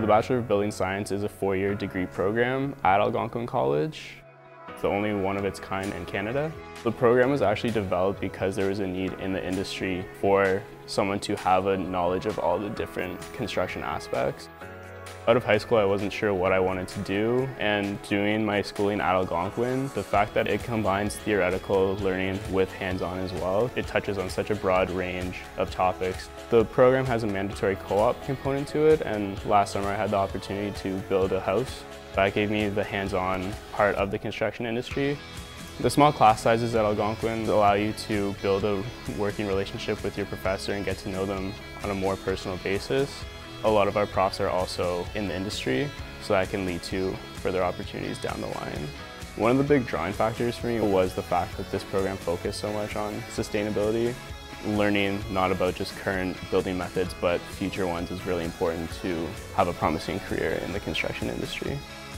The Bachelor of Building Science is a 4-year degree program at Algonquin College. It's the only one of its kind in Canada. The program was actually developed because there was a need in the industry for someone to have a knowledge of all the different construction aspects. Out of high school, I wasn't sure what I wanted to do, and doing my schooling at Algonquin, the fact that it combines theoretical learning with hands-on as well, it touches on such a broad range of topics. The program has a mandatory co-op component to it, and last summer I had the opportunity to build a house. That gave me the hands-on part of the construction industry. The small class sizes at Algonquin allow you to build a working relationship with your professor and get to know them on a more personal basis. A lot of our profs are also in the industry, so that can lead to further opportunities down the line. One of the big drawing factors for me was the fact that this program focused so much on sustainability. Learning not about just current building methods, but future ones is really important to have a promising career in the construction industry.